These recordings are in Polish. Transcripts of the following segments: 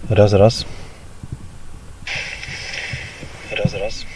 Raz, raz. Raz, raz.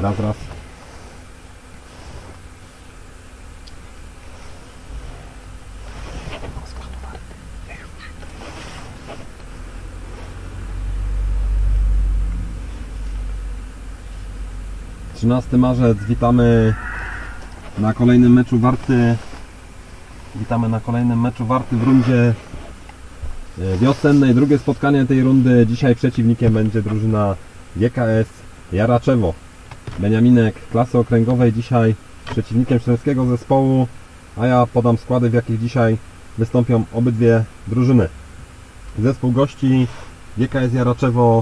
Raz. 13 marzec, witamy na kolejnym meczu Warty. Witamy na kolejnym meczu Warty w rundzie wiosennej. Drugie spotkanie tej rundy. Dzisiaj przeciwnikiem będzie drużyna GKS Jaraczewo. Beniaminek klasy okręgowej dzisiaj przeciwnikiem śląskiego zespołu, a ja podam składy, w jakich dzisiaj wystąpią obydwie drużyny. Zespół gości GKS Jaraczewo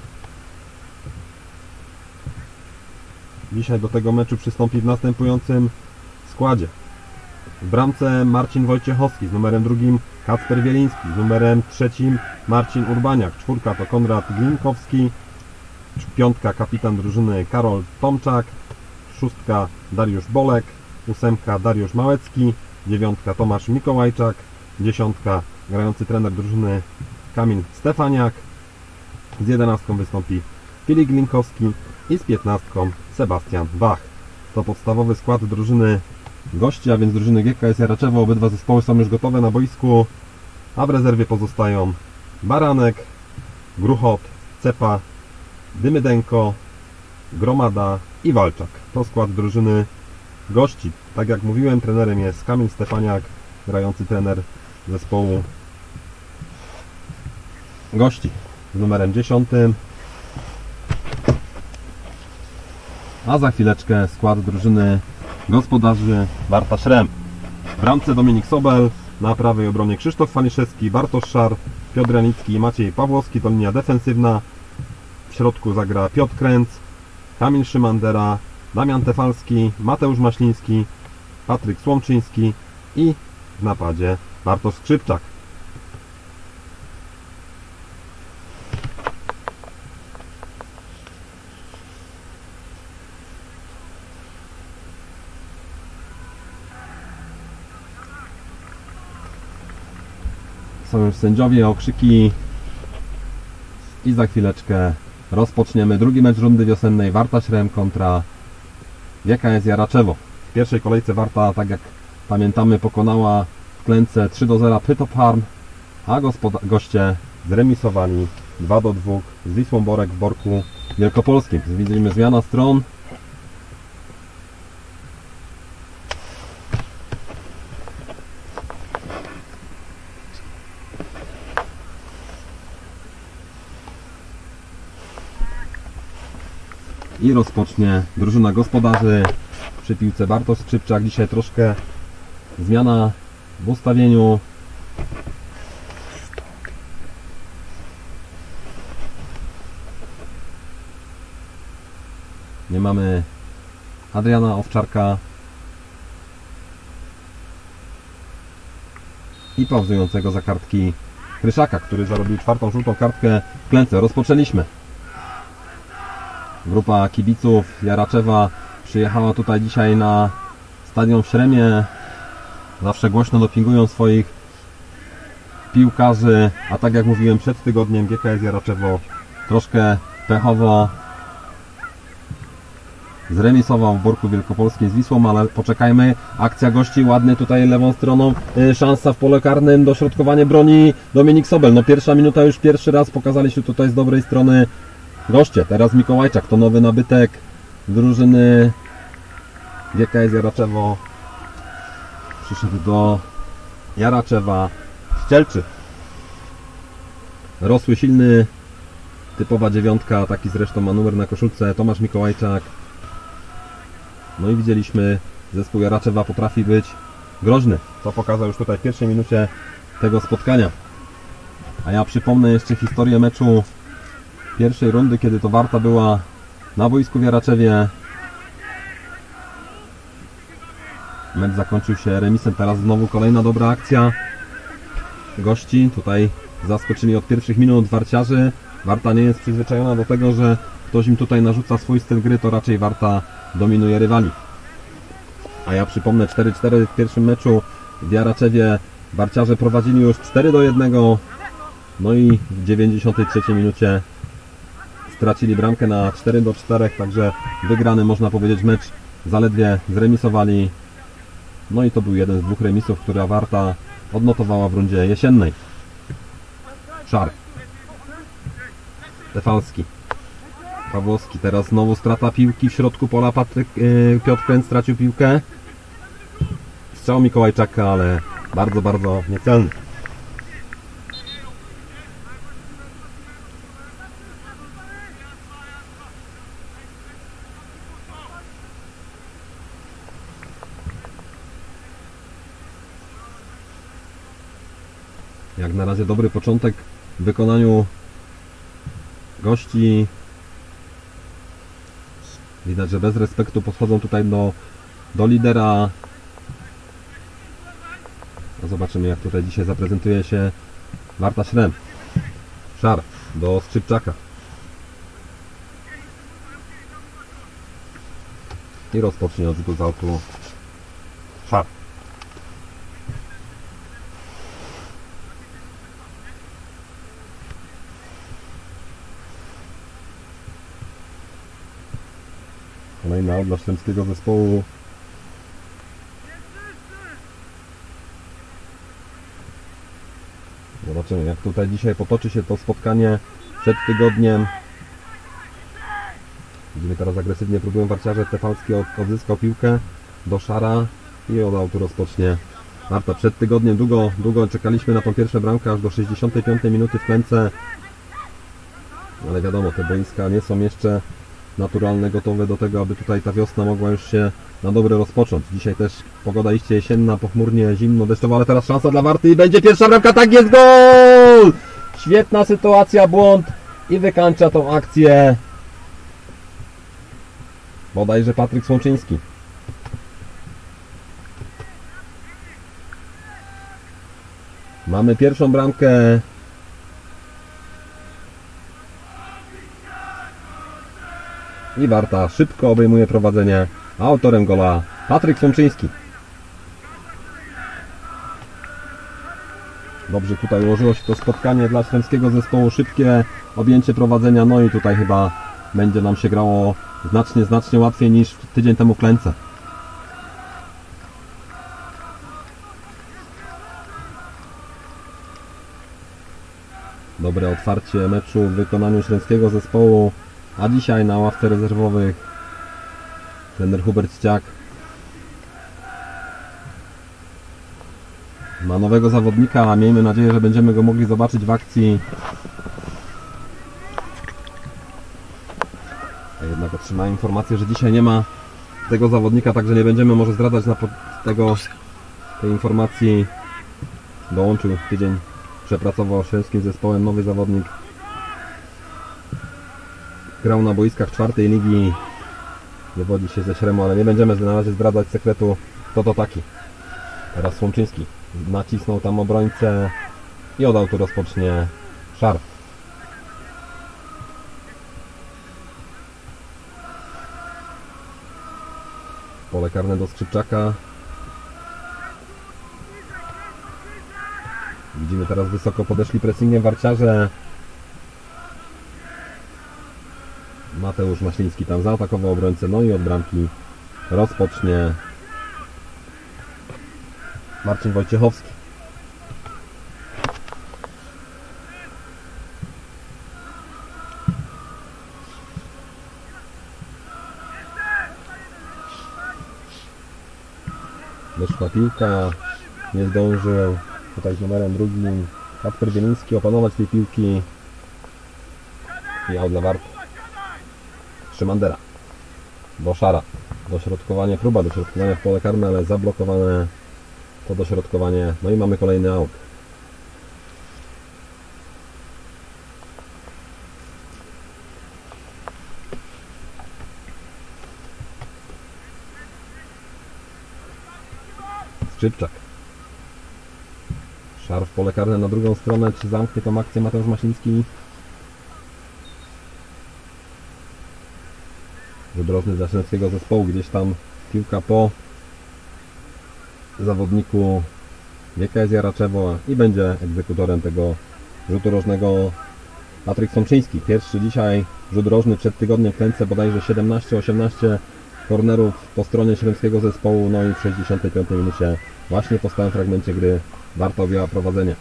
dzisiaj do tego meczu przystąpi w następującym składzie. W bramce Marcin Wojciechowski, z numerem 2 Kacper Wieliński, z numerem 3 Marcin Urbaniak, 4 to Konrad Glinkowski, 5 kapitan drużyny Karol Tomczak, 6 Dariusz Bolek, 8 Dariusz Małecki, 9 Tomasz Mikołajczak, 10 grający trener drużyny Kamil Stefaniak, z 11 wystąpi Filip Glinkowski i z 15 Sebastian Wach. To podstawowy skład drużyny gości, a więc drużyny GKS Jaraczewo. Obydwa zespoły są już gotowe na boisku, a w rezerwie pozostają Baranek, Gruchot, Cepa, Dymydenko, Gromada i Walczak. To skład drużyny gości. Tak jak mówiłem, trenerem jest Kamil Stefaniak, grający trener zespołu gości z numerem 10. A za chwileczkę skład drużyny gospodarzy Warta Śrem. W bramce Dominik Sobel, na prawej obronie Krzysztof Waliszewski, Bartosz Szar, Piotr Janicki i Maciej Pawłowski, to linia defensywna. W środku zagra Piotr Kręc, Kamil Szymandera, Damian Tefalski, Mateusz Maśliński, Patryk Słomczyński i w napadzie Bartosz Skrzypczak. Są już sędziowie, okrzyki i za chwileczkę rozpoczniemy drugi mecz rundy wiosennej. Warta Śrem kontra GKS Jaraczewo. W pierwszej kolejce Warta, tak jak pamiętamy, pokonała w klęce 3-0 Pytop Harm, a goście zremisowali 2-2 z Wisłą Borek w Borku Wielkopolskim. Widzimy zmiana stron. I rozpocznie drużyna gospodarzy. Przy piłce Bartosz Skrzypczak. Dzisiaj troszkę zmiana w ustawieniu. Nie mamy Adriana Owczarka i pauzującego za kartki Kryszaka, który zarobił 4. żółtą kartkę w klęce. Rozpoczęliśmy. Grupa kibiców Jaraczewa przyjechała tutaj dzisiaj na stadion w Śremie. Zawsze głośno dopingują swoich piłkarzy, a tak jak mówiłem przed tygodniem, GKS Jaraczewo troszkę pechowo zremisował w Borku Wielkopolskim z Wisłą, ale poczekajmy. Akcja gości, ładnie tutaj lewą stroną, szansa w pole karnym, dośrodkowanie broni Dominik Sobel. No pierwsza minuta, już pierwszy raz pokazali się tutaj z dobrej strony goście. Teraz Mikołajczak, to nowy nabytek drużyny GKS Jaraczewo. Przyszedł do Jaraczewa Ścielczy. Rosły, silny, typowa 9, taki zresztą ma numer na koszulce, Tomasz Mikołajczak. No i widzieliśmy, zespół Jaraczewa potrafi być groźny, co pokazał już tutaj w pierwszej minucie tego spotkania. A ja przypomnę jeszcze historię meczu pierwszej rundy, kiedy to Warta była na boisku w Jaraczewie. Mecz zakończył się remisem. Teraz znowu kolejna dobra akcja gości. Tutaj zaskoczyli od pierwszych minut warciarzy. Warta nie jest przyzwyczajona do tego, że ktoś im tutaj narzuca swój styl gry, to raczej Warta dominuje rywali. A ja przypomnę, 4-4 w pierwszym meczu w Jaraczewie. Warciarze prowadzili już 4-1. No i w 93 minucie stracili bramkę na 4-4, także wygrany, można powiedzieć, mecz zaledwie zremisowali. No i to był jeden z dwóch remisów, które Warta odnotowała w rundzie jesiennej. Szar. Stefalski. Pawłowski, teraz znowu strata piłki w środku pola. Piotr Kręc stracił piłkę. Strzał Mikołajczaka, ale bardzo, bardzo niecelny. Jak na razie dobry początek w wykonaniu gości. Widać, że bez respektu podchodzą tutaj do lidera. No zobaczymy, jak tutaj dzisiaj zaprezentuje się Warta Śrem. Szar do Skrzypczaka. I rozpocznie od rzutu z autu Szar. Kolejny aut dla ślęskiego zespołu. Zobaczymy, jak tutaj dzisiaj potoczy się to spotkanie przed tygodniem. Widzimy, teraz agresywnie próbują warciarze. Stefalski odzyskał piłkę do Szara i od autu rozpocznie Warta. Przed tygodniem długo czekaliśmy na tą pierwszą bramkę, aż do 65 minuty w Klęce. Ale wiadomo, te boiska nie są jeszcze naturalne, gotowe do tego, aby tutaj ta wiosna mogła już się na dobre rozpocząć. Dzisiaj też pogoda iście jesienna, pochmurnie, zimno, deszczowo, ale teraz szansa dla Warty i będzie pierwsza bramka, tak jest, gol! Świetna sytuacja, błąd i wykańcza tą akcję bodajże Patryk Słomczyński. Mamy pierwszą bramkę. I Warta szybko obejmuje prowadzenie. Autorem gola Patryk Słomczyński. Dobrze tutaj ułożyło się to spotkanie dla ślęskiego zespołu. Szybkie objęcie prowadzenia. No i tutaj chyba będzie nam się grało znacznie łatwiej niż tydzień temu w Klęce. Dobre otwarcie meczu w wykonaniu ślęskiego zespołu. A dzisiaj na ławce rezerwowych trener Hubert Ściak ma nowego zawodnika, a miejmy nadzieję, że będziemy go mogli zobaczyć w akcji. A jednak otrzymałem informację, że dzisiaj nie ma tego zawodnika, także nie będziemy może zdradzać tej informacji. Dołączył tydzień, przepracował ślęskim zespołem nowy zawodnik. Grał na boiskach czwartej ligi, wywodzi się ze Śremu, ale nie będziemy na razie zdradzać sekretu, kto to taki. Teraz Słomczyński nacisnął tam obrońcę i od autu rozpocznie Szar. Pole karne do Skrzypczaka. Widzimy, teraz wysoko podeszli pressingiem warciarze. Mateusz Maśliński tam zaatakował obrońcę, no i od bramki rozpocznie Marcin Wojciechowski. Wyszła piłka, nie zdążył tutaj z numerem drugim Kacper Wieliński opanować tej piłki i aut dla Warty. Szymandera do Szara, dośrodkowanie, próba dośrodkowania w pole karne, ale zablokowane to dośrodkowanie, no i mamy kolejny aut. Skrzypczak. Szar w pole karne na drugą stronę, czy zamknie tą akcję Mateusz Maśliński? Wydrożny dla ślęskiego zespołu, gdzieś tam piłka po zawodniku GKS Jaraczewo i będzie egzekutorem tego rzutu rożnego Patryk Słomczyński, pierwszy dzisiaj rzut rożny przed tygodniem w klęce, bodajże 17-18 kornerów po stronie śremskiego zespołu, no i w 65 minucie właśnie po stałym fragmencie gry Warta objęła prowadzenie.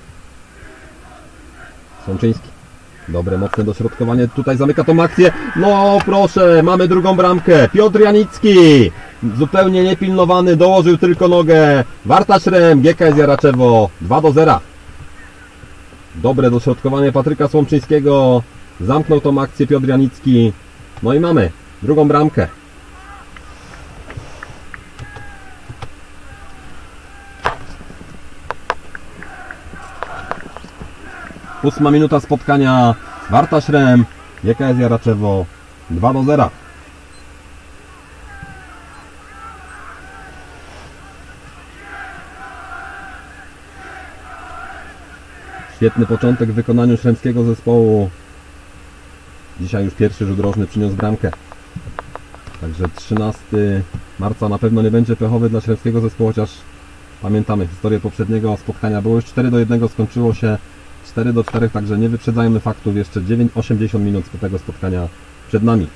Słomczyński, dobre, mocne dośrodkowanie, tutaj zamyka tą akcję, no proszę, mamy drugą bramkę, Piotr Janicki, zupełnie niepilnowany, dołożył tylko nogę, Warta Śrem, GKS Jaraczewo, 2-0. Dobre dośrodkowanie Patryka Słomczyńskiego, zamknął tą akcję Piotr Janicki, no i mamy drugą bramkę. Ósma minuta spotkania, Warta Śrem, GKS Jaraczewo, 2-0. Świetny początek w wykonaniu śremskiego zespołu. Dzisiaj już pierwszy rzut rożny przyniósł bramkę. Także 13 marca na pewno nie będzie pechowy dla śremskiego zespołu, chociaż pamiętamy historię poprzedniego spotkania. Było już 4-1, skończyło się 4-4, także nie wyprzedzajmy faktów. Jeszcze 80 minut z tego spotkania przed nami.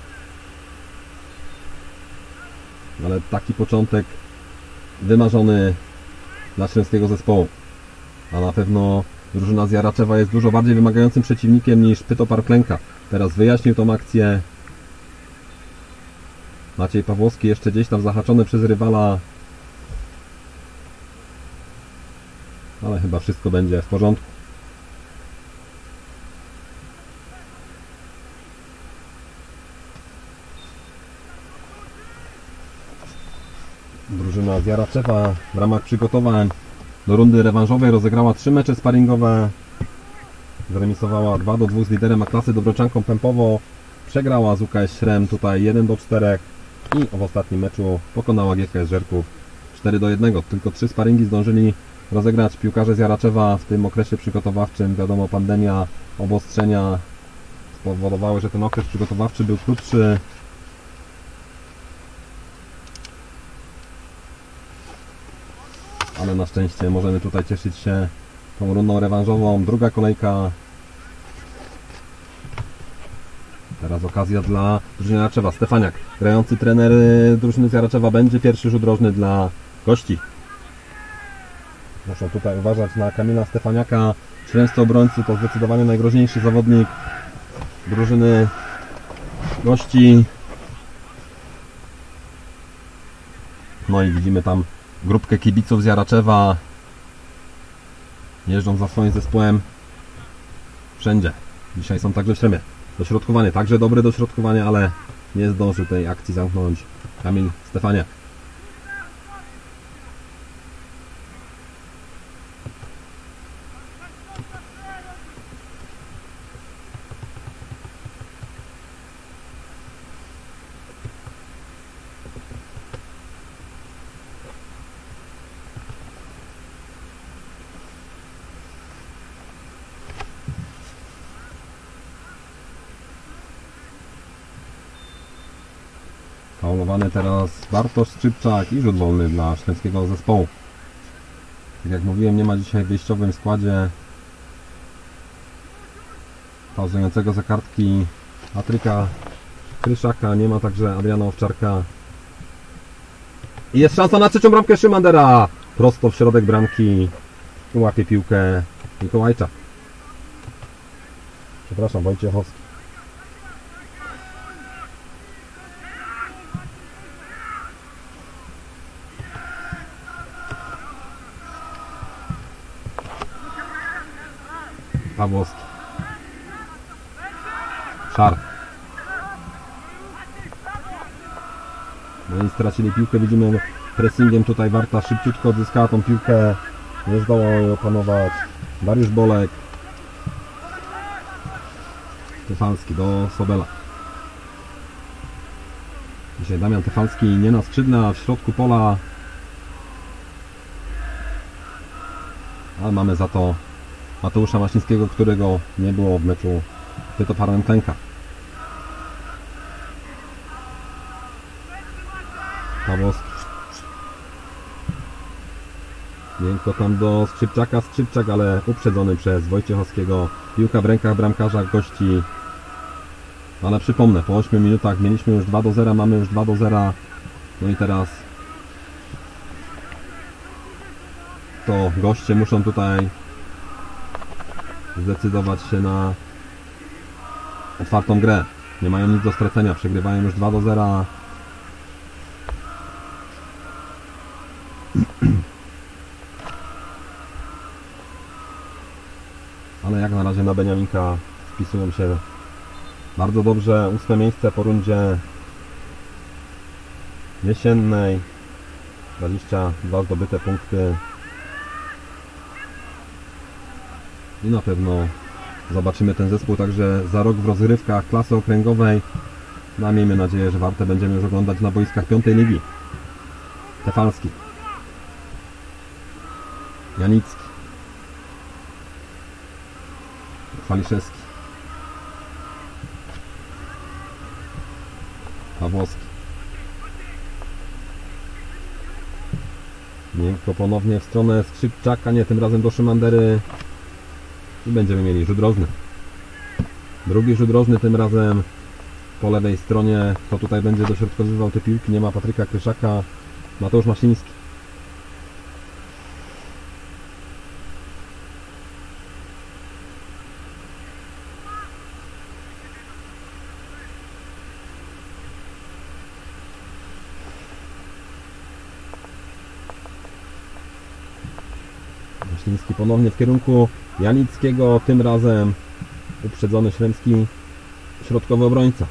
Ale taki początek wymarzony dla śremskiego zespołu. A na pewno drużyna z Jaraczewa jest dużo bardziej wymagającym przeciwnikiem niż Pytopar Klęka. Teraz wyjaśnił tą akcję Maciej Pawłowski, jeszcze gdzieś tam zahaczony przez rywala. Ale chyba wszystko będzie w porządku. Drużyna z Jaraczewa w ramach przygotowań do rundy rewanżowej rozegrała 3 mecze sparingowe. Zremisowała 2-2 z liderem A-klasy Dobroczanką Pępowo. Przegrała z UKS Śrem tutaj 1-4 i w ostatnim meczu pokonała GKS Żerków 4-1. Tylko 3 sparingi zdążyli rozegrać piłkarze z Jaraczewa w tym okresie przygotowawczym. Wiadomo, pandemia, obostrzenia spowodowały, że ten okres przygotowawczy był krótszy. Ale na szczęście możemy tutaj cieszyć się tą rundą rewanżową. Druga kolejka. Teraz okazja dla drużyny Jaraczewa. Stefaniak, grający trener drużyny z Jaraczewa, będzie pierwszy rzut rożny dla gości. Muszą tutaj uważać na Kamila Stefaniaka. Śremscy obrońcy to zdecydowanie najgroźniejszy zawodnik drużyny gości. No i widzimy tam grupkę kibiców z Jaraczewa. Jeżdżą za swoim zespołem wszędzie. Dzisiaj są także w Śremie. Dośrodkowanie, także dobre dośrodkowanie, ale nie zdążył tej akcji zamknąć Kamil Stefaniak. Faulowany teraz Bartosz Skrzypczak i rzut wolny dla śląskiego zespołu. Tak jak mówiłem, nie ma dzisiaj w wyjściowym składzie pauzującego za kartki Patryka Kryszaka, nie ma także Adriana Owczarka. I jest szansa na trzecią bramkę. Szymandera prosto w środek bramki i łapie piłkę Mikołajczak. Przepraszam, Wojciechowski. Pawłowski. Szar. No i stracili piłkę, widzimy pressingiem tutaj Warta szybciutko odzyskała tą piłkę, nie zdołał jej opanować Dariusz Bolek. Tefalski do Sobela. Dzisiaj Damian Tefalski nie na skrzydle, a w środku pola, ale mamy za to Mateusza Maślińskiego, którego nie było w meczu z Pytoparem Klęka. Pawłowski. Miękko tam do Skrzypczaka, Skrzypczak, ale uprzedzony przez Wojciechowskiego. Piłka w rękach bramkarza gości. Ale przypomnę, po 8 minutach mieliśmy już 2-0, mamy już 2-0. No i teraz to goście muszą tutaj zdecydować się na otwartą grę. Nie mają nic do stracenia, przegrywają już 2-0. Ale jak na razie na Beniaminka wpisują się bardzo dobrze. 8 miejsce po rundzie jesiennej. 22 zdobyte punkty. I na pewno zobaczymy ten zespół także za rok w rozgrywkach klasy okręgowej. No a miejmy nadzieję, że Wartę będziemy już oglądać na boiskach 5. ligi. Tefalski, Janicki, Chwaliszewski, Pawłowski. Miękko ponownie w stronę Skrzypczaka, nie, tym razem do Szymandery. I będziemy mieli rzut rożny. Drugi rzut rożny, tym razem po lewej stronie. Kto tutaj będzie dośrodkowywał te piłki? Nie ma Patryka Kryszaka. Mateusz Masiński. Masiński ponownie w kierunku Janickiego, tym razem uprzedzony Śremski, środkowy obrońca.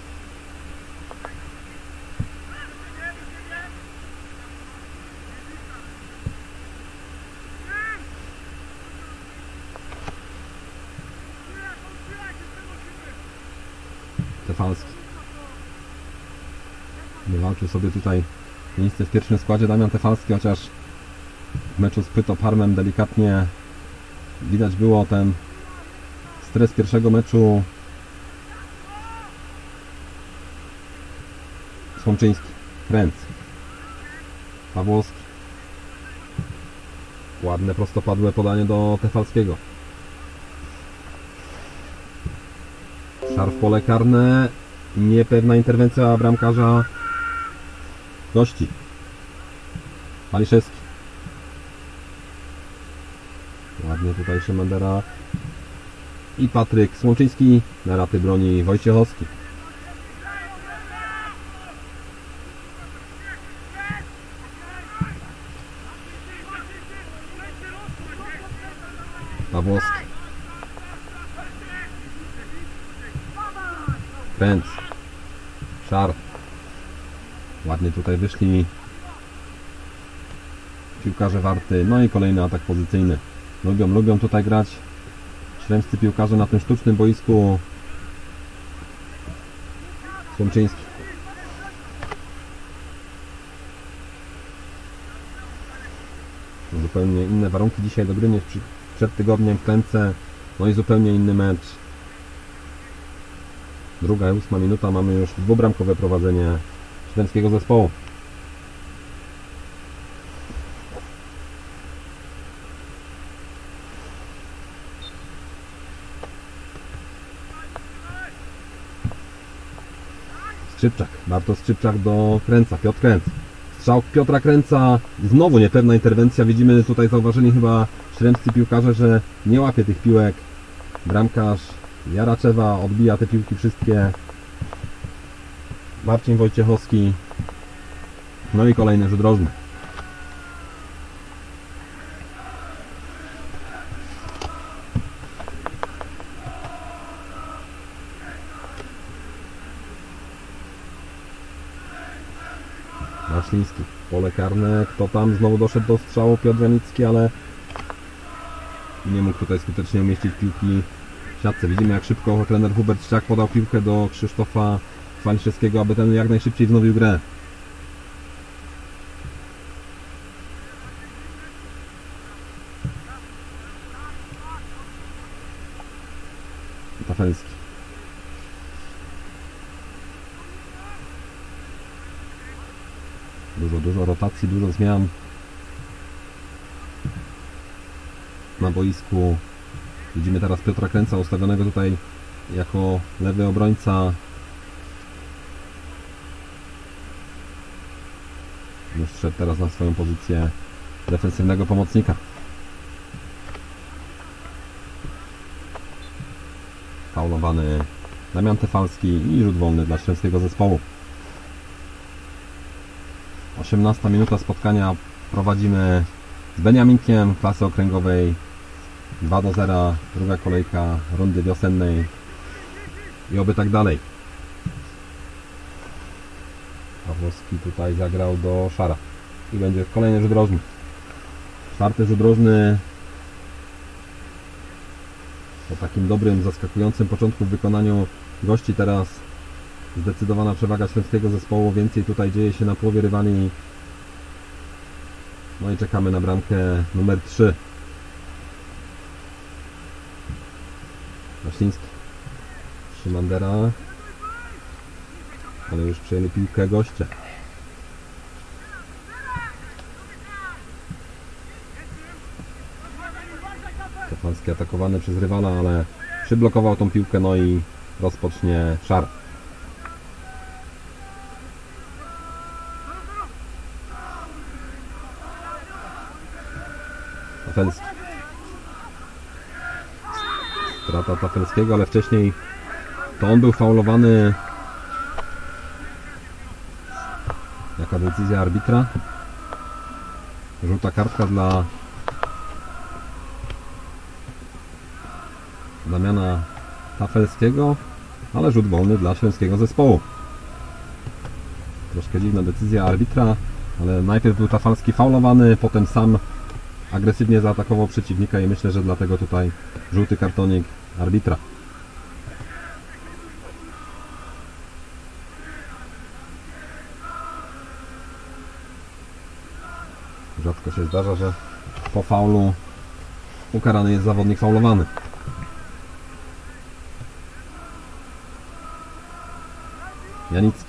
Tefalski. Wywalczył sobie tutaj miejsce w pierwszym składzie Damian Tefalski, chociaż w meczu z Pyto Parmem delikatnie widać było ten stres pierwszego meczu. Słomczyński, Kręc, Pawłowski. Ładne prostopadłe podanie do Tefalskiego. Szarf pole karne. Niepewna interwencja bramkarza gości. Maliszewski. Ładnie tutaj Szymandera i Patryk Słomczyński. Na raty broni Wojciechowski. Pawłowski. Kręc. Szarf. Ładnie tutaj wyszli piłkarze Warty. No i kolejny atak pozycyjny. Lubią tutaj grać śremscy piłkarze na tym sztucznym boisku. Słomczyński. Zupełnie inne warunki dzisiaj do gry niż przed tygodniem w Klęce. No i zupełnie inny mecz. 2. i 8 minuta, mamy już dwubramkowe prowadzenie śremskiego zespołu. Skrzypczak, Bartosz Skrzypczak do Kręca, Piotr Kręc. Strzał Piotra Kręca, znowu niepewna interwencja. Widzimy tutaj, zauważyli chyba śremscy piłkarze, że nie łapie tych piłek. Bramkarz Jaraczewa odbija te piłki wszystkie. Marcin Wojciechowski. No i kolejny rzut rożny. Maśliński, pole karne. Kto tam? Znowu doszedł do strzału Piotr Janicki, ale nie mógł tutaj skutecznie umieścić piłki w siatce. Widzimy, jak szybko trener Hubert Ściak podał piłkę do Krzysztofa Chwaliszewskiego, aby ten jak najszybciej wznowił grę. Tafelski. Dużo rotacji, dużo zmian. na boisku. Widzimy teraz Piotra Kręca ustawionego tutaj jako lewy obrońca. Już szedł teraz na swoją pozycję defensywnego pomocnika. Faulowany Damian Tefalski i rzut wolny dla śląskiego zespołu. 18 minuta spotkania, prowadzimy z Beniaminkiem klasy okręgowej 2-0, druga kolejka rundy wiosennej i oby tak dalej. Pawłowski tutaj zagrał do Szara i będzie kolejny rzut rożny. Czwarty rzut rożny po takim dobrym, zaskakującym początku w wykonaniu gości. Teraz zdecydowana przewaga śląskiego zespołu, więcej tutaj dzieje się na połowie rywali. No i czekamy na bramkę numer 3. Maśliński, Szymandera, ale już przejęli piłkę goście. Tefalski atakowany przez rywala, ale przyblokował tą piłkę, no i rozpocznie Szar. Tafelski. Strata Tafelskiego, ale wcześniej to on był faulowany. Jaka decyzja arbitra? Żółta kartka dla Damiana Tafelskiego, ale rzut wolny dla śląskiego zespołu. Troszkę dziwna decyzja arbitra, ale najpierw był Tafalski faulowany, potem sam agresywnie zaatakował przeciwnika i myślę, że dlatego tutaj żółty kartonik arbitra. Rzadko się zdarza, że po faulu ukarany jest zawodnik faulowany. Janicki.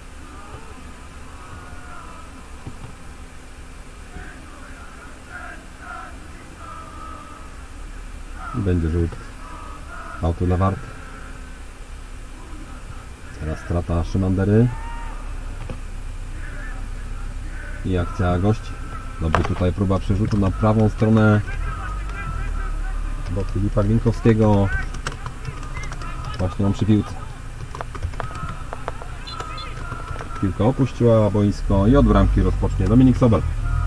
I będzie rzut autu dla Warty. Teraz strata Szymandery. I akcja gości. Dobrze, tutaj próba przerzutu na prawą stronę do Filipa Glinkowskiego. Właśnie on przy piłce. Piłka opuściła boisko i od bramki rozpocznie Dominik Sobel.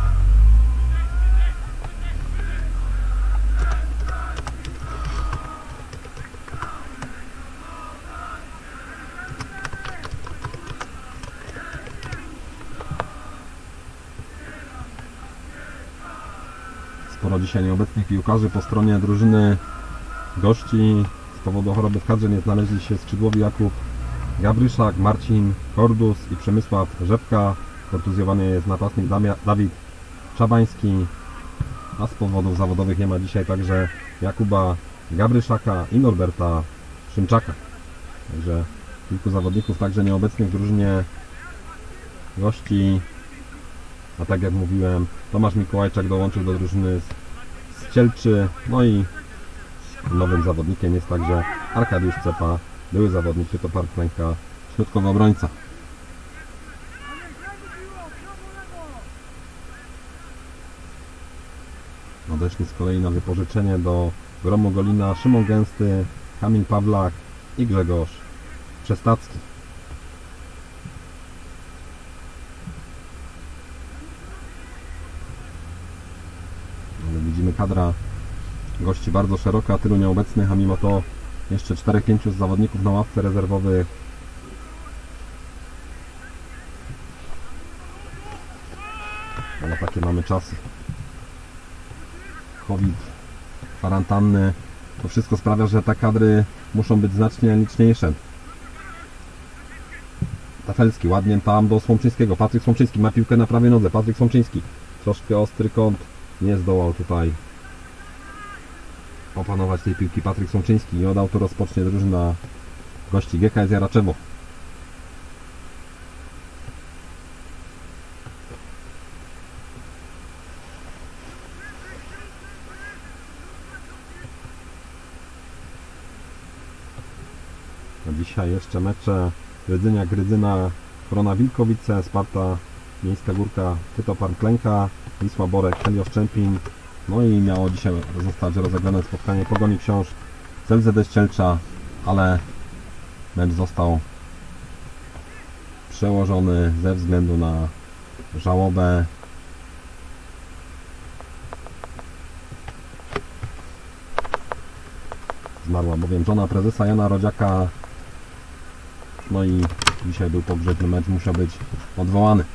Sporo dzisiaj nieobecnych piłkarzy po stronie drużyny gości. Z powodu choroby w kadrze nie znaleźli się skrzydłowi Jakub Gabryszak, Marcin Kordus i Przemysław Rzepka. Kontuzjowany jest napastnik Dawid Czabański, a z powodów zawodowych nie ma dzisiaj także Jakuba Gabryszaka i Norberta Szymczaka. Także kilku zawodników także nieobecnych w drużynie gości. A tak jak mówiłem, Tomasz Mikołajczak dołączył do drużyny z Cielczy. No i nowym zawodnikiem jest także Arkadiusz Cepa, były zawodnik Tyto Ręka, środkowy obrońca. Odeszli z kolei na wypożyczenie do Gromu Golina Szymon Gęsty, Kamil Pawlak i Grzegorz Przestacki. Ale widzimy, kadra gości bardzo szeroka, tylu nieobecnych, a mimo to jeszcze 4-5 zawodników na ławce rezerwowych. Ale takie mamy czasy. COVID, kwarantanny, to wszystko sprawia, że te kadry muszą być znacznie liczniejsze. Tafelski ładnie tam do Słomczyńskiego. Patryk Słomczyński ma piłkę na prawej nodze. Patryk Słomczyński, troszkę ostry kąt, nie zdołał tutaj opanować tej piłki Patryk Słomczyński i od auto rozpocznie drużyna gości GKS Jaraczewo. Dzisiaj jeszcze mecze Rydzynia-Gryzyna, Korona Wilkowice, Sparta Miejska Górka, Tytopar Klęka, Wisła Borek, Helios Czempin. No i miało dzisiaj zostać rozegrane spotkanie Pogoni Książ z LZD Ścielcza, ale mecz został przełożony ze względu na żałobę. Zmarła bowiem żona prezesa Jana Rodziaka. No i dzisiaj był pogrzebny mecz, musiał być odwołany.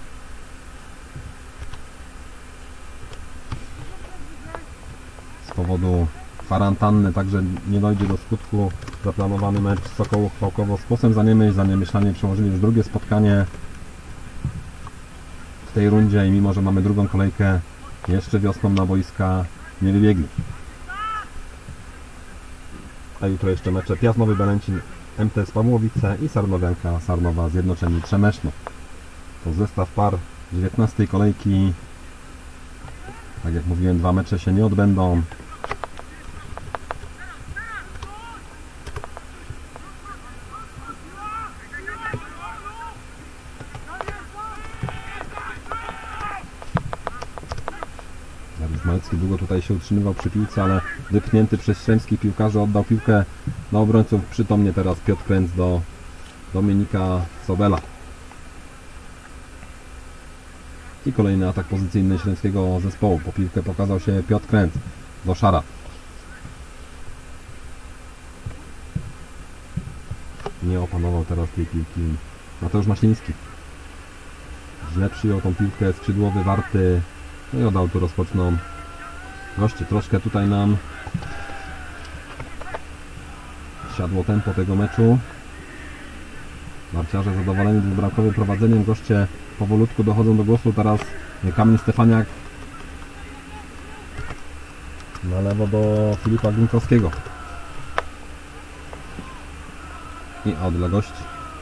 Z powodu kwarantanny także nie dojdzie do skutku zaplanowany mecz Sokołów Pałkowo z Kłosem Zaniemyślanie przełożyli już drugie spotkanie w tej rundzie i mimo, że mamy drugą kolejkę, jeszcze wiosną na boiska nie wybiegli. A jutro jeszcze mecze Piast Nowy Belęcin, MTS Pawłowice i Sarnowianka Sarnowa Zjednoczeni Trzemeszno. To zestaw par 19 kolejki. Tak jak mówiłem, dwa mecze się nie odbędą. Malecki długo tutaj się utrzymywał przy piłce, ale wypchnięty przez śremskich piłkarzy oddał piłkę na obrońców. Przytomnie teraz Piotr Kręc do Dominika Sobela. I kolejny atak pozycyjny śremskiego zespołu. Po piłkę pokazał się Piotr Kręc do Szara. Nie opanował teraz tej piłki Mateusz Maśliński. Źle przyjął tą piłkę skrzydłowy Warty. No i od autu rozpoczną goście. Troszkę tutaj nam siadło tempo tego meczu. Narciarze zadowoleni dwubramkowym prowadzeniem. Goście powolutku dochodzą do głosu. Teraz Kamil Stefaniak na lewo do Filipa Glinkowskiego. I od dla gości.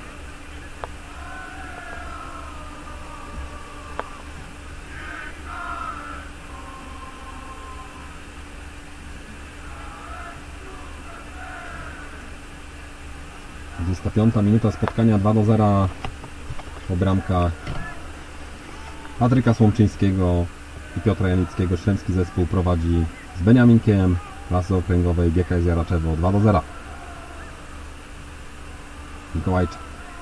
Piąta minuta spotkania, 2-0 po bramkach Patryka Słomczyńskiego i Piotra Janickiego. Śremski zespół prowadzi z Beniaminkiem klasy okręgowej GKS Jaraczewo 2-0. Mikołajczyk.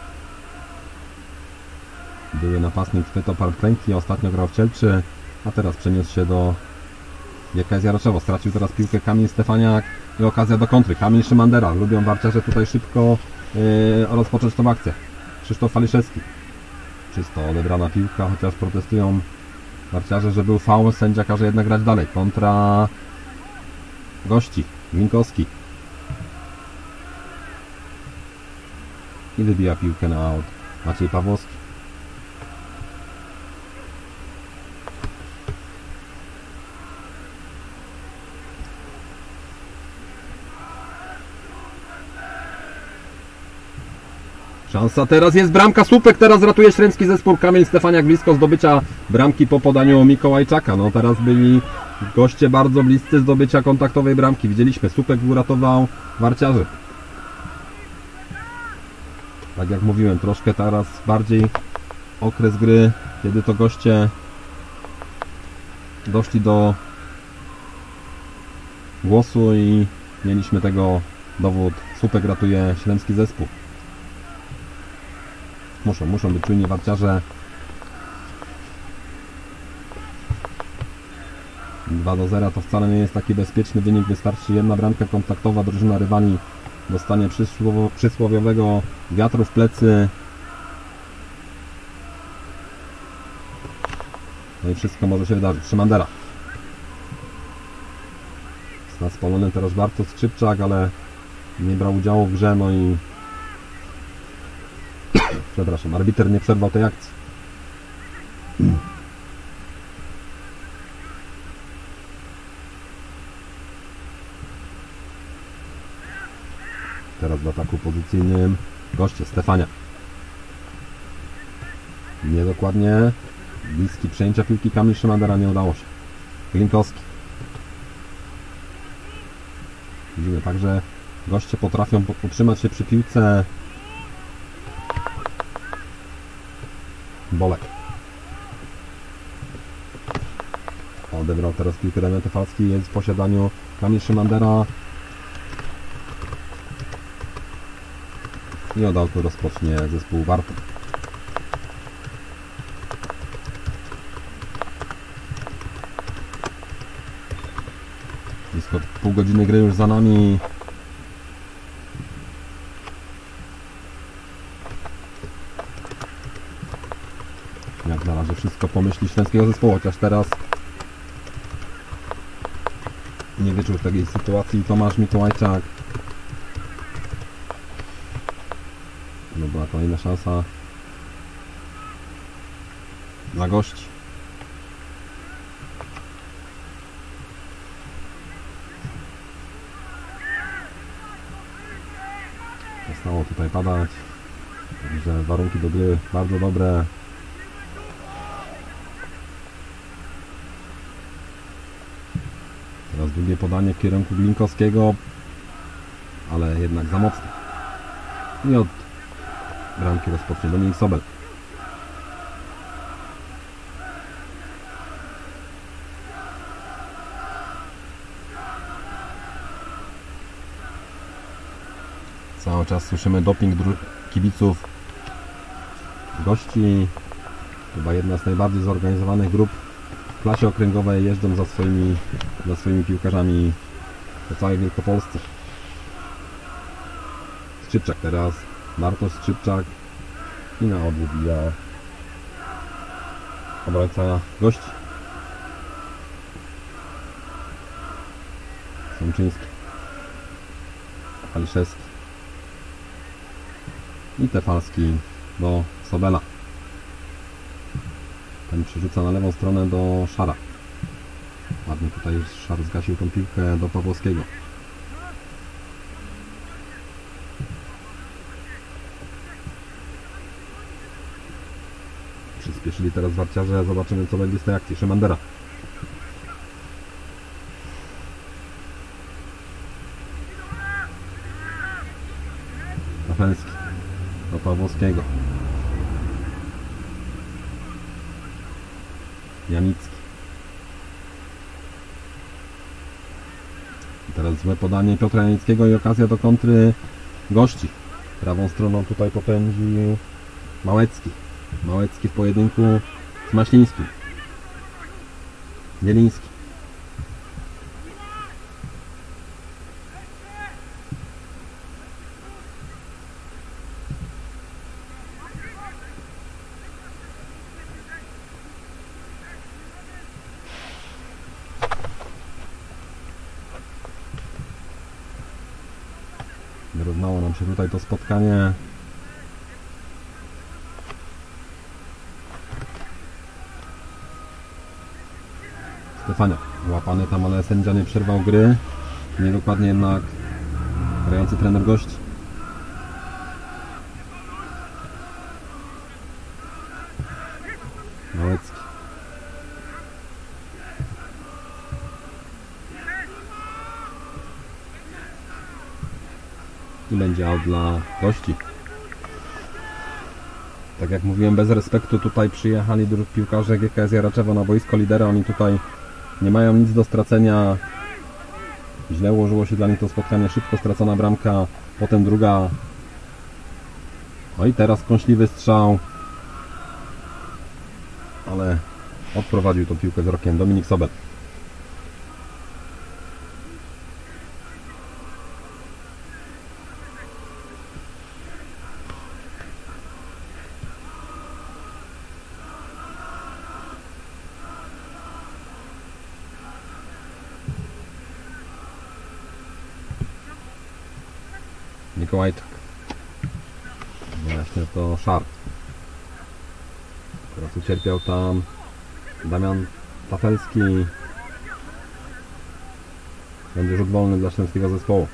Były napastnik Tytopar Klęki, ostatnio grał w Cielczy, a teraz przeniósł się do GKS Jaraczewo. Stracił teraz piłkę Kamil Stefaniak i okazja do kontry. Kamil Szymandera. Lubią warciarze tutaj szybko rozpocząć tą akcję. Krzysztof Faliszewski. Czysto odebrana piłka, chociaż protestują warciarze, że był faul. Sędzia każe jednak grać dalej. Kontra gości. Winkowski. I wybija piłkę na aut Maciej Pawłowski. Szansa teraz jest, bramka, słupek, teraz ratuje śremski zespół. Kamil Stefaniak blisko zdobycia bramki po podaniu Mikołajczaka. No teraz byli goście bardzo bliscy zdobycia kontaktowej bramki. Widzieliśmy, słupek uratował warciarzy. Tak jak mówiłem, troszkę teraz bardziej okres gry, kiedy to goście doszli do głosu i mieliśmy tego dowód. Słupek ratuje śremski zespół. Muszą być czujni warciarze. 2-0 to wcale nie jest taki bezpieczny wynik. Wystarczy jedna bramka kontaktowa. Drużyna rywali dostanie przysłowiowego wiatru w plecy. No i wszystko może się wydarzyć. Szymandera. Jest spalony teraz Bartosz Skrzypczak, ale nie brał udziału w grze. No i przepraszam, arbiter nie przerwał tej akcji. Teraz w ataku pozycyjnym goście Stefania. Niedokładnie. Bliski przejęcia piłki Kamil Szymandera, nie udało się. Glinkowski. Widzimy także goście potrafią utrzymać się przy piłce Bolek. Odebrał teraz piłkę Damian Tefalski, jest w posiadaniu Kamil Szymandera. I od autu rozpocznie zespół Warta. Blisko pół godziny gry już za nami. Jak na razie wszystko po myśli śląskiego zespołu, chociaż teraz nie wyczuł takiej sytuacji Tomasz Mikołajczak. No była kolejna szansa dla gości. Przestało tutaj padać, także warunki do gry bardzo dobre. Teraz długie podanie w kierunku Glinkowskiego, ale jednak za mocno. I od bramki rozpocznie Dominik Sobel. Cały czas słyszymy doping kibiców gości. Chyba jedna z najbardziej zorganizowanych grup w klasie okręgowej, jeżdżą za swoimi piłkarzami po całej Wielkopolsce. Skrzypczak teraz, Bartosz Skrzypczak i na odwrót bija obrońca gości. Sączyński, Kaliszewski i Tefalski do Sobela. Ten przerzuca na lewą stronę do Szara. Ładnie tutaj Szar zgasił tą piłkę do Pawłowskiego. Przyspieszyli teraz warciarze. Zobaczymy, co będzie z tej akcji. Szymandera. Tafenski do Pawłowskiego. Janicki. I teraz złe podanie Piotra Janickiego i okazja do kontry gości. Prawą stroną tutaj popędził Małecki. Małecki w pojedynku z Maślińskim. Wieliński. Wyrównało nam się tutaj to spotkanie. Stefania łapany tam, ale sędzia nie przerwał gry. Niedokładnie jednak grający trener gości. Małecki. I będzie out dla gości. Tak jak mówiłem, bez respektu tutaj przyjechali piłkarze GKS Jaraczewo na boisko lidera. Oni tutaj nie mają nic do stracenia. Źle ułożyło się dla nich to spotkanie. Szybko stracona bramka, potem druga. No i teraz kąśliwy strzał. Ale odprowadził tą piłkę wzrokiem Dominik Sobel. Mikołajczak. Właśnie to Szar. Teraz ucierpiał tam Damian Tafelski. Będzie rzut wolny dla śląskiego zespołu.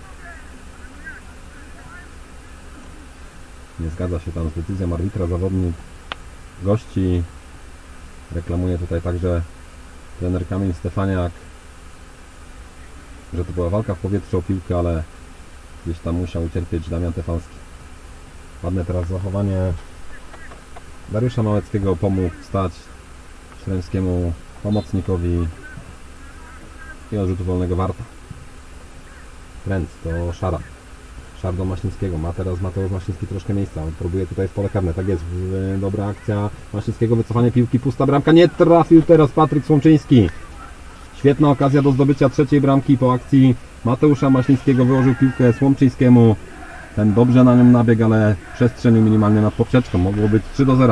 Nie zgadza się tam z decyzją arbitra. Zawodnik gości reklamuje tutaj także trener Kamil Stefaniak, że to była walka w powietrzu o piłkę, ale gdzieś tam musiał ucierpieć Damian Tefalski. Ładne teraz zachowanie Dariusza Małeckiego pomógł wstać śremskiemu pomocnikowi i od rzutu wolnego Warta. Kręc do Szara. Szar do Maślińskiego. Ma teraz Mateusz Maśliński troszkę miejsca. On próbuje tutaj w pole karne. Tak jest. Dobra akcja Maślińskiego. Wycofanie piłki. Pusta bramka. Nie trafił teraz Patryk Słomczyński. Świetna okazja do zdobycia trzeciej bramki po akcji Mateusza Maślińskiego. Wyłożył piłkę Słomczyńskiemu. Ten dobrze na nią nabiegł, ale przestrzelił minimalnie nad poprzeczką. Mogło być 3-0.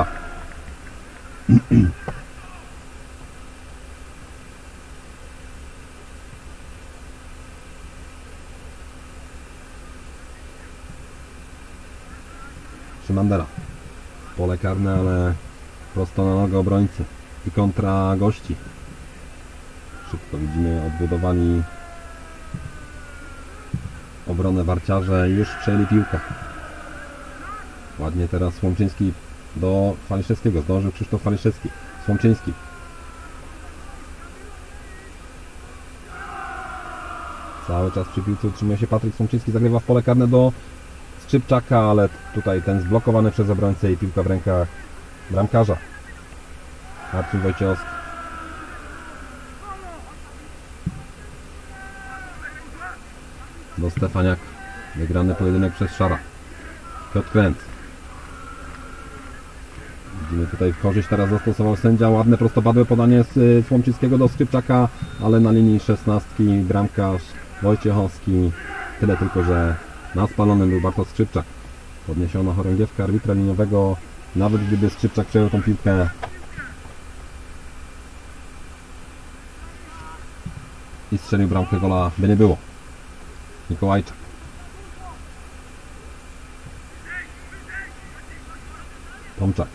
Szymandera. Pole karne, ale prosto na nogę obrońcy. I kontra gości. Szybko widzimy, odbudowali obronę Warciarze i już przejęli piłkę. Ładnie teraz Słomczyński do Faliszewskiego. Zdążył Krzysztof Faliszewski. Słomczyński. Cały czas przy piłce utrzymuje się Patryk Słomczyński. Zagrywa w pole karne do Skrzypczaka, ale tutaj ten zblokowany przez obrońcę i piłka w rękach bramkarza. Marcin Wojciechowski. Do Stefaniak. Wygrany pojedynek przez Szara. Piotr Kręc. Widzimy tutaj korzyść teraz zastosował sędzia. Ładne prostopadłe podanie z Słomczyńskiego do Skrzypczaka, ale na linii 16 bramkarz Wojciechowski. Tyle tylko, że na spalonym był Bartosz Skrzypczak. Podniesiona chorągiewka arbitra liniowego. Nawet gdyby Skrzypczak przejął tą piłkę i strzelił bramkę, gola by nie było. Mikołajczak. Tomczak.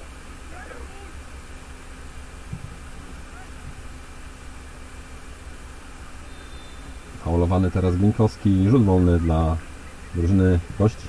Faulowany teraz Glinkowski. Rzut wolny dla drużyny gości.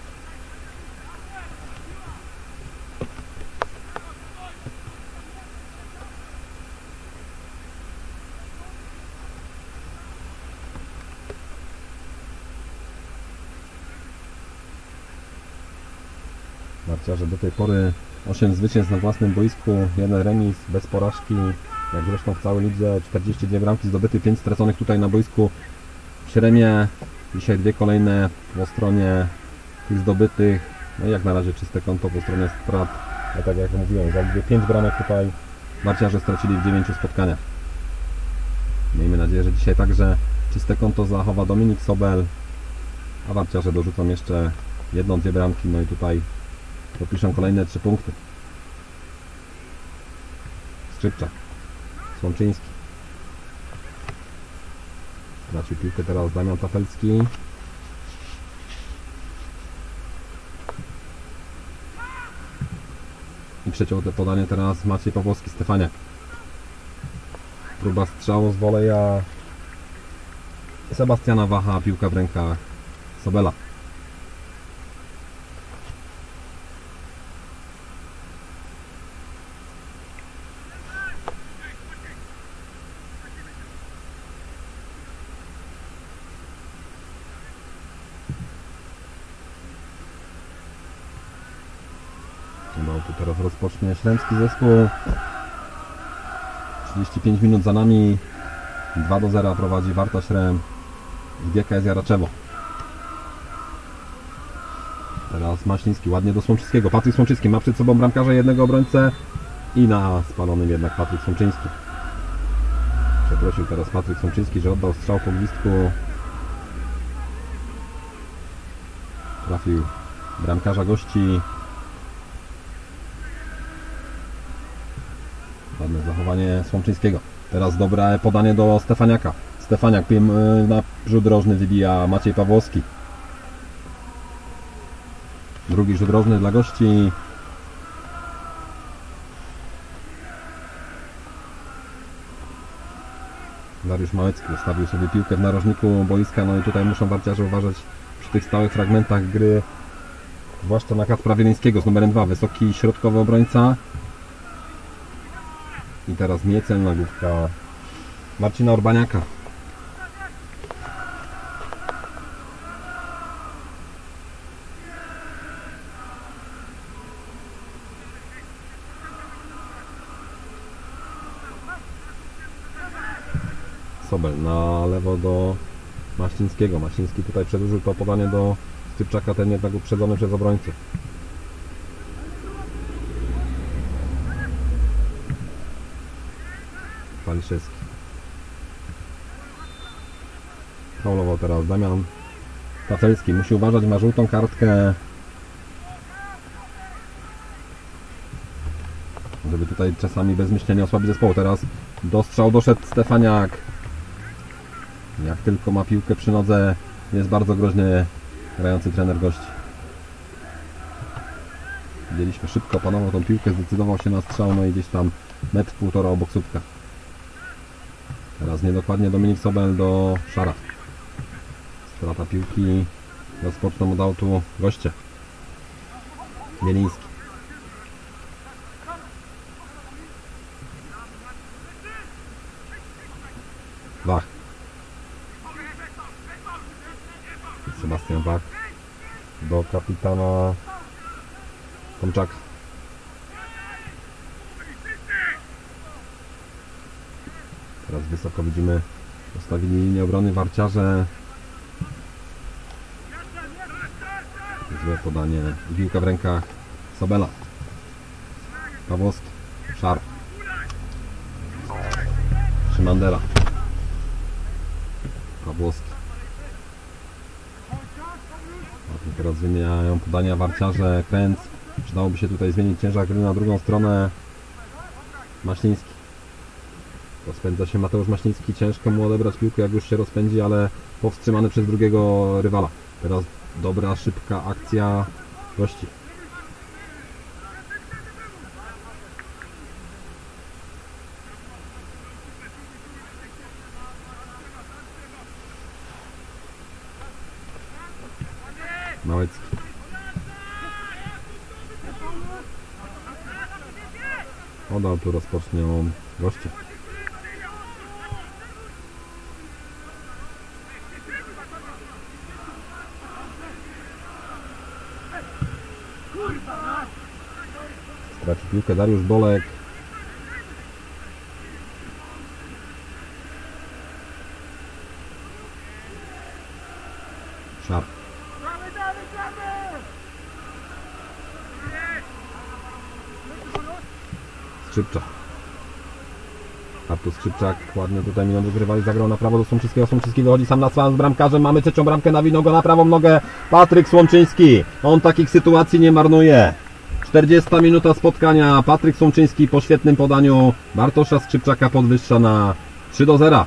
Warciarze do tej pory 8 zwycięstw na własnym boisku, 1 remis, bez porażki, jak zresztą w całej lidze, 42 bramki zdobyte, 5 straconych tutaj na boisku w Śremie. Dzisiaj 2 kolejne po stronie tych zdobytych, no i jak na razie czyste konto po stronie strat, a tak jak mówiłem, zaledwie 5 bramek tutaj Warciarze stracili w 9 spotkaniach. Miejmy nadzieję, że dzisiaj także czyste konto zachowa Dominik Sobel, a Warciarze dorzucą jeszcze 1-2 bramki, no i tutaj dopiszą kolejne 3 punkty. Skrzypczak. Słomczyński. Stracił piłkę teraz Damian Tafelski. I przeciął to podanie teraz Maciej Pawłowski, Stefaniak. Próba strzału z woleja Sebastiana Wacha, piłka w rękach Sobela. No tu teraz rozpocznie śremski zespół. 35 minut za nami. 2-0 prowadzi Warta Śrem z GKS Jaraczewo. Teraz Maśliński ładnie do Słomczyńskiego. Patryk Słomczyński ma przed sobą bramkarza, jednego obrońcę i na spalonym jednak Patryk Słomczyński. Przeprosił teraz Patryk Słomczyński, że oddał strzał po gwizdku. Trafił bramkarza gości. Ładne zachowanie Słomczyńskiego. Teraz dobre podanie do Stefaniaka. Stefaniak na rzut rożny wybija Maciej Pawłowski. Drugi rzut rożny dla gości. Dariusz Małecki ustawił sobie piłkę w narożniku boiska. No i tutaj muszą Warciarze uważać przy tych stałych fragmentach gry. Zwłaszcza na Kacpra Wielińskiego z numerem 2. Wysoki środkowy obrońca. I teraz niecelna główka Marcina Urbaniaka. Sobel na lewo do Maślińskiego. Maśliński tutaj przedłużył to podanie do Skrzypczaka, ten jednak uprzedzony przez obrońców. Paliszewski. Faulował teraz Damian Tafelski. Musi uważać, ma żółtą kartkę. Żeby tutaj czasami bez myślenia osłabić zespołu. Teraz do strzału doszedł Stefaniak. Jak tylko ma piłkę przy nodze, jest bardzo groźnie grający trener gości. Widzieliśmy, szybko opanował tą piłkę, zdecydował się na strzał, no i gdzieś tam metr półtora obok słupka. Teraz niedokładnie Dominik Sobel do Szara. Strata piłki, rozpoczną od autu goście. Mieliński. Wach. Sebastian Wach do kapitana Tomczaka. Teraz wysoko widzimy, postawili linię obrony warciarze. Złe podanie, piłka w rękach Sobela. Pawłowski, Szar. Szymandera. Pawłowski. Teraz zmieniają podania warciarze, Kręc. Przydałoby się tutaj zmienić ciężar gry na drugą stronę. Maśliński. Rozpędza się Mateusz Maśliński. Ciężko mu odebrać piłkę, jak już się rozpędzi, ale powstrzymany przez drugiego rywala. Teraz dobra, szybka akcja gości. Małecki. Od tu rozpoczną goście. Straci piłkę Dariusz Bolek. Szar. Skrzypczak. Artur Skrzypczak ładnie tutaj minął wygrywali, zagrał na prawo do Słomczyńskiego. Słomczyński wychodzi sam na sam z bramkarzem. Mamy trzecią bramkę, nawinął go na prawą nogę Patryk Słomczyński. On takich sytuacji nie marnuje. 40 minuta spotkania. Patryk Słomczyński po świetnym podaniu Bartosza Skrzypczaka podwyższa na 3-0.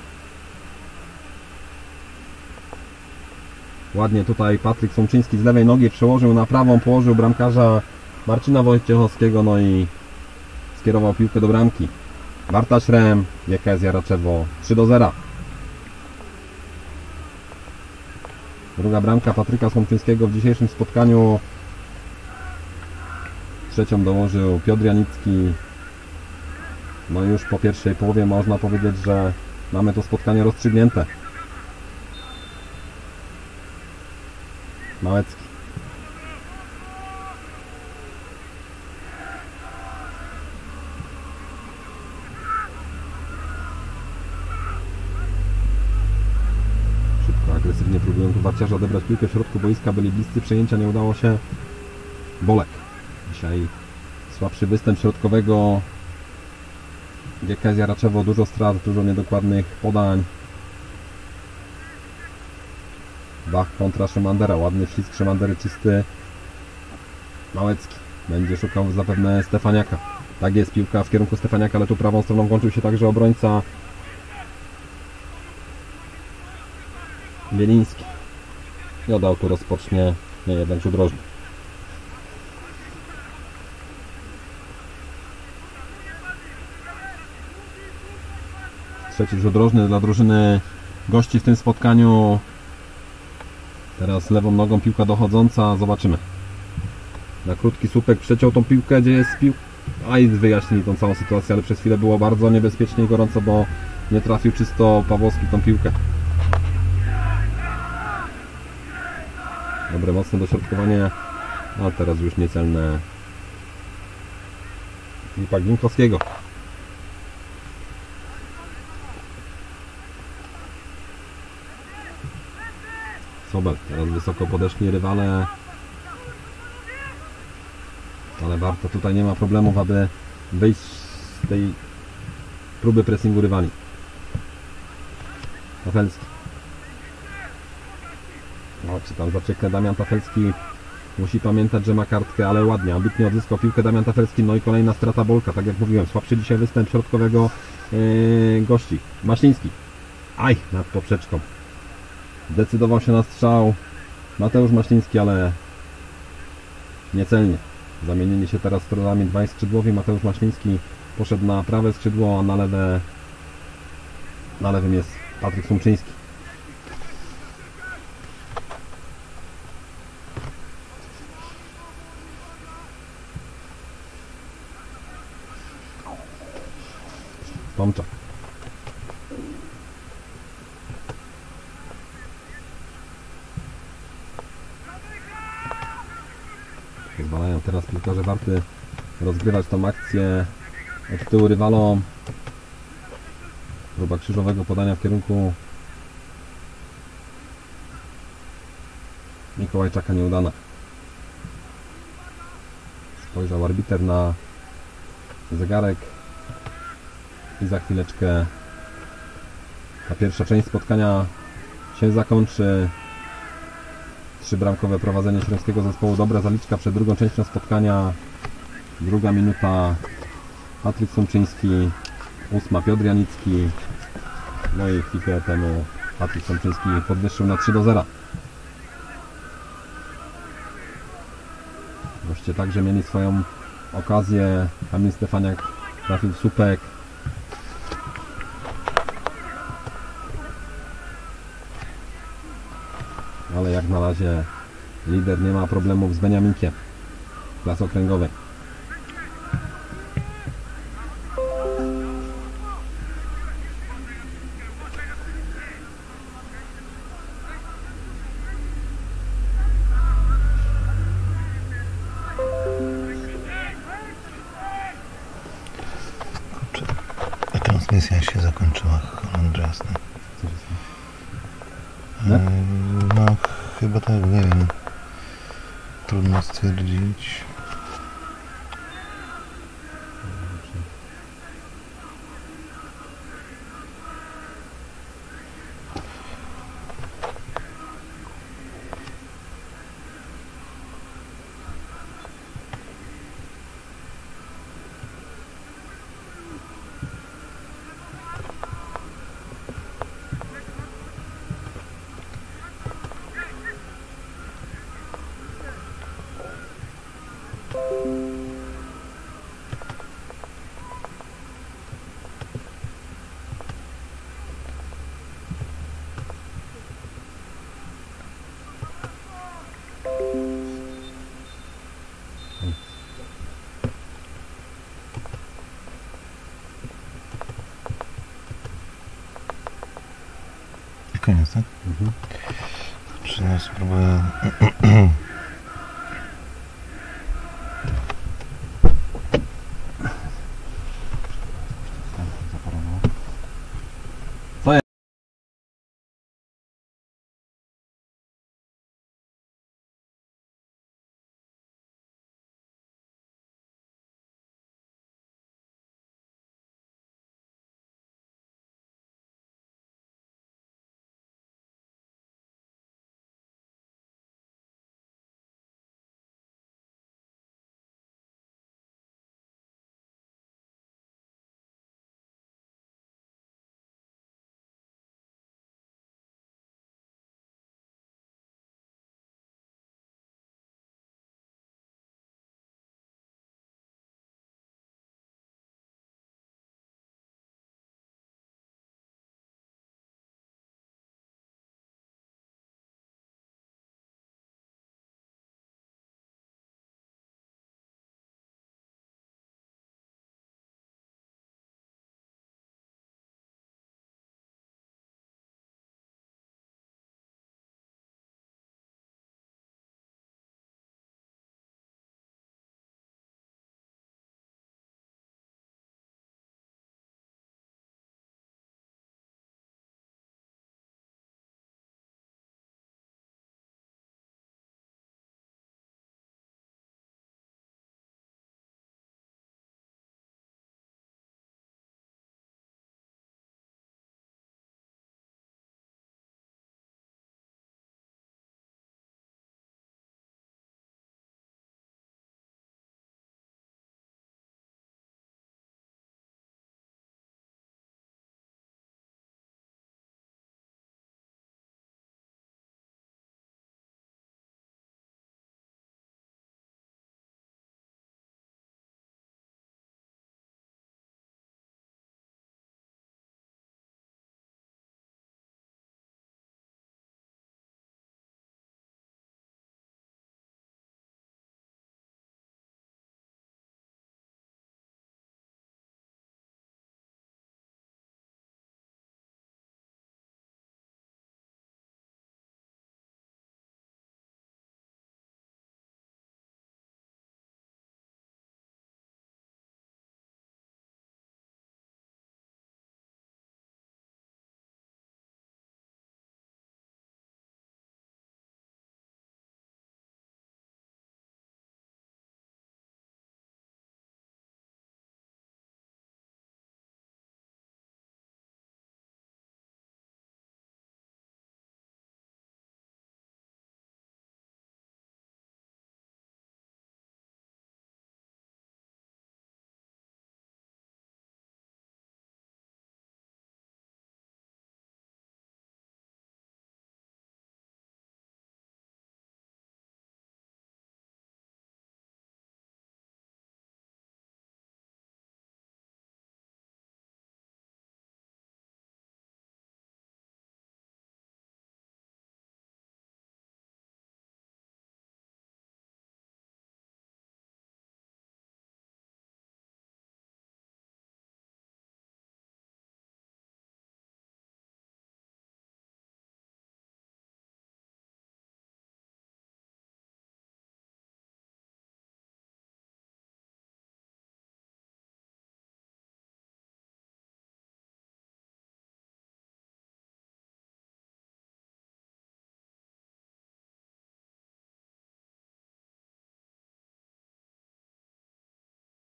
Ładnie tutaj Patryk Słomczyński z lewej nogi przełożył na prawą, położył bramkarza Marcina Wojciechowskiego, no i skierował piłkę do bramki. Barta Śrem, GKS Jaraczewo 3-0. Druga bramka Patryka Słomczyńskiego w dzisiejszym spotkaniu. Trzecią dołożył Piotr Janicki. No już po pierwszej połowie można powiedzieć, że mamy to spotkanie rozstrzygnięte. Małecki. Szybko, agresywnie próbują tu warciarze odebrać piłkę w środku boiska, byli bliscy przejęcia, nie udało się. Bolek. Dzisiaj słabszy występ środkowego GKS Jaraczewo, dużo strat, dużo niedokładnych podań. Bach kontra Szymandera, ładny wślizg Szymandery, czysty. Małecki będzie szukał zapewne Stefaniaka. Tak jest, piłka w kierunku Stefaniaka, ale tu prawą stroną włączył się także obrońca Bieliński. I od autu rozpocznie nie jeden rzut rożny. Trzeci rzut rożny dla drużyny gości w tym spotkaniu. Teraz lewą nogą piłka dochodząca, zobaczymy. Na krótki słupek przeciął tą piłkę, gdzie jest piłka. A i wyjaśnili tą całą sytuację, ale przez chwilę było bardzo niebezpiecznie i gorąco, bo nie trafił czysto Pawłowski tą piłkę. Dobre, mocne dośrodkowanie, a teraz już niecelne Filipa Ginkowskiego. Sobel. Teraz wysoko podeszli rywale. Ale Warta tutaj nie ma problemów, aby wyjść z tej próby pressingu rywali. Tafelski. No, czy tam zaczekle Damian Tafelski musi pamiętać, że ma kartkę, ale ładnie, ambitnie odzyskał piłkę Damian Tafelski. No i kolejna strata Bolka, tak jak mówiłem, słabszy dzisiaj występ środkowego gości. Maśliński. Aj, nad poprzeczką. Decydował się na strzał Mateusz Maśliński, ale niecelnie. Zamienili się teraz stronami dwaj skrzydłowi. Mateusz Maśliński poszedł na prawe skrzydło, a na lewym jest Patryk Sumczyński. Tomczak. Pozwalają teraz piłkarze Warty rozgrywać tą akcję od tyłu rywalom. Próba krzyżowego podania w kierunku Mikołajczaka nieudana. Spojrzał arbiter na zegarek i za chwileczkę ta pierwsza część spotkania się zakończy. 3-bramkowe prowadzenie śląskiego zespołu. Dobra zaliczka przed drugą częścią spotkania. Druga minuta. Patryk Sumczyński. 8 Piotr Janicki. No i chwilkę temu Patryk Sumczyński podwyższył na 3-0. Goście także mieli swoją okazję. Kamil Stefaniak trafił w słupek. Ale jak na razie lider nie ma problemów z Beniaminkiem klasy okręgowej. Kurczę, transmisja się zakończyła, cholera jasna. No chyba tak, nie wiem. Trudno stwierdzić. Koniec, tak? Czy spróbuję